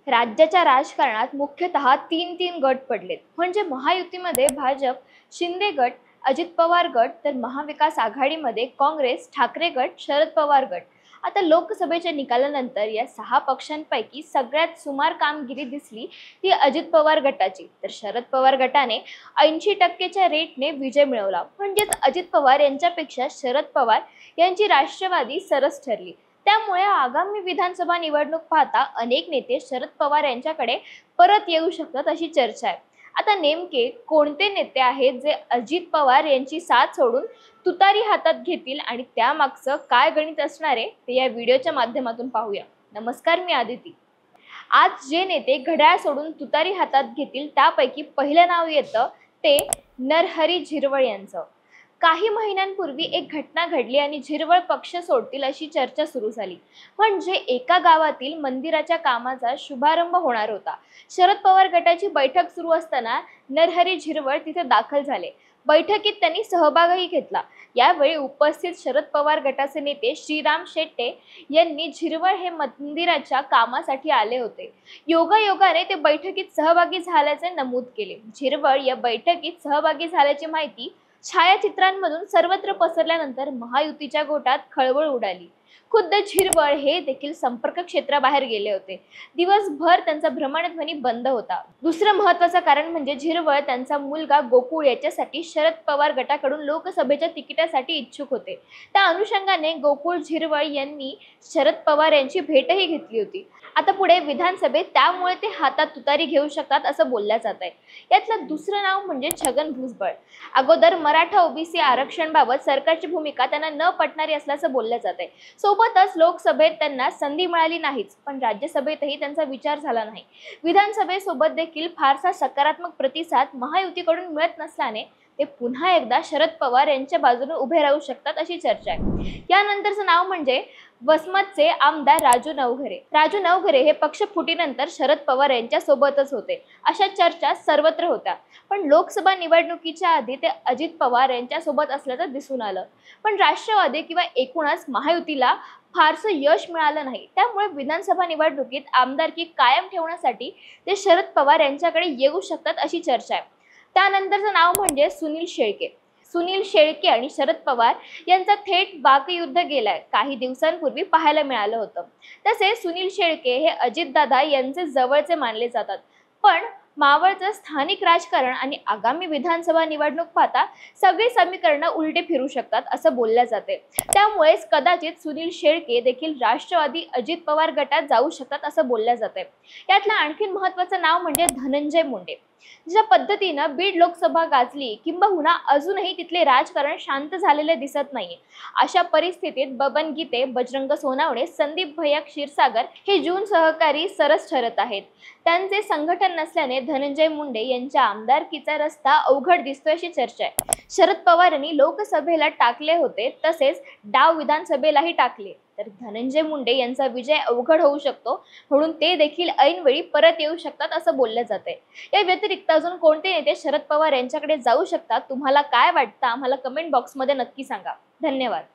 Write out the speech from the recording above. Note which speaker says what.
Speaker 1: राज्याच्या राजकारणात मुख्यतः तीन गट पडलेत. म्हणजे महायुतीमध्ये भाजप, शिंदे गट, अजित पवार गट, तर महाविकास आघाडीमध्ये काँग्रेस, ठाकरे गट, शरद पवार गट. आता लोकसभेच्या निकालानंतर या 6 पक्षांपैकी सगळ्यात सुमार कामगिरी दिसली ती अजित पवार गटाची. तर शरद पवार गटाने 80% रेटने विजय मिळवला. म्हणजेच अजित पवार यांच्यापेक्षा शरद पवार यांची राष्ट्रवादी सरस ठरली. त्यामुळे आगामी विधानसभा निवडणूक पाहता अनेक नेते शरद पवार यांच्याकडे परत येऊ शकतात अशी चर्चा आहे. आता नेमके कोणते नेते आहेत जे अजित पवार यांची साथ सोडून तुतारी हातात घेतील आणि त्यामागचं काय गणित असणार आहे ते या व्हिडिओच्या माध्यमातून पाहूया. नमस्कार, मी आदिती. आज जे नेते घड्याळ सोडून तुतारी हातात घेतील त्यापैकी पहिलं नाव येतं ते नरहरी झिरवळ यांचं. काही महिन्यांपूर्वी एक घटना घडली आणि झिरवळ पक्ष सोडतील अशी चर्चा सुरू झाली. म्हणजे एका गावातील मंदिराच्या कामाचा शुभारंभ होणार होता. शरद पवार गटाची बैठक सुरू असताना नरहरी झिरवळ तिथे दाखल झाले. बैठकीत त्यांनी सहभागही घेतला. यावेळी उपस्थित शरद पवार गटाचे नेते श्रीराम शेट्टे यांनी झिरवळ हे मंदिराच्या कामासाठी आले होते. योगायोगाने ते बैठकीत सहभागी झाल्याचे नमूद केले. झिरवळ या बैठकीत सहभागी झाल्याची माहिती छायाचित्रांमधून सर्वत्र पसरल्यानंतर महायुतीच्या गोटात खळबळ उडाली. खुद्द झिरवळ हे देखील संपर्क क्षेत्राबाहेर गेले होते. दिवसभर त्यांचा भ्रमणध्वनी बंद होता. दुसरं महत्त्वाचं कारण म्हणजे झिरवळ त्यांचा मुलगा गोकुळ याच्यासाठी शरद पवार गटाकडून लोकसभेच्या तिकिटासाठी इच्छुक होते. त्या अनुषंगाने गोकुळ झिरवळ यांनी शरद पवार यांची भेटही घेतली होती. आता पुढे विधानसभेत त्यामुळे ते हातात तुतारी घेऊ शकतात असं बोललं जात आहे. यातलं दुसरं नाव म्हणजे छगन भुजबळ. अगोदर मराठा ओबीसी आरक्षणाबाबत सरकारची भूमिका त्यांना न पटणारी असल्याचं बोललं जात आहे. सोबतच लोकसभेत त्यांना संधी मिळाली नाहीच, पण राज्यसभेतही त्यांचा विचार झाला नाही. विधानसभेसोबत देखील फारसा सकारात्मक प्रतिसाद महायुतीकडून मिळत नसल्याने ते पुन्हा एकदा शरद पवार यांच्या बाजूने उभे राहू शकतात अशी चर्चा आहे. यानंतरचं नाव म्हणजे वसमतचे आमदार राजू नवघरे. राजू नवघरे हे पक्ष फुटीनंतर शरद पवार यांच्या सोबतच होते अशा चर्चा सर्वत्र होत्या. पण लोकसभा निवडणुकीच्या आधी ते अजित पवार यांच्या सोबत असल्याचं दिसून आलं. पण राष्ट्रवादी किंवा एकूणच महायुतीला फारसं यश मिळालं नाही. त्यामुळे विधानसभा निवडणुकीत आमदारकी कायम ठेवण्यासाठी ते शरद पवार यांच्याकडे येऊ शकतात अशी चर्चा आहे. त्यानंतरचं नाव म्हणजे सुनील शेळके. सुनील शेळके आणि शरद पवार यांचा थेट वाकयुद्ध गेलाय काही दिवसांपूर्वी पाहायला मिळालं होतं. तसे सुनील शेळके हे अजितदादा यांचे जवळचे मानले जातात. पण मावळचं स्थानिक राजकारण आणि आगामी विधानसभा निवडणूक पाहता सगळी समीकरणं उलटे फिरू शकतात असं बोललं जाते. त्यामुळेच कदाचित सुनील शेळके देखील राष्ट्रवादी अजित पवार गटात जाऊ शकतात असं बोललं जाते. यातलं आणखीन महत्त्वाचं नाव म्हणजे धनंजय मुंडे. ज्या पद्धतीनं बीड लोकसभा गाजली किंबहुना अजूनही तिथले राजकारण शांत झालेले दिसत नाही. अशा परिस्थितीत बबन गीते, बजरंग सोनवणे, संदीप भैया क्षीरसागर हे जून सहकारी सरस ठरत आहेत. त्यांचे संघटन नसल्याने धनंजय मुंडे यांच्या आमदारकीचा रस्ता अवघड दिसतोय अशी चर्चा आहे. शरद पवार यांनी लोकसभेला टाकले होते तसेच डाव विधानसभेलाही टाकले, तर धनंजय मुंडे यांचा विजय अवघड होऊ शकतो. म्हणून ते देखील ऐनवेळी परत येऊ शकतात असं बोललं जातंय. या व्यतिरिक्त अजून कोणते नेते शरद पवार यांच्याकडे जाऊ शकतात, तुम्हाला काय वाटतं आम्हाला कमेंट बॉक्समध्ये नक्की सांगा. धन्यवाद.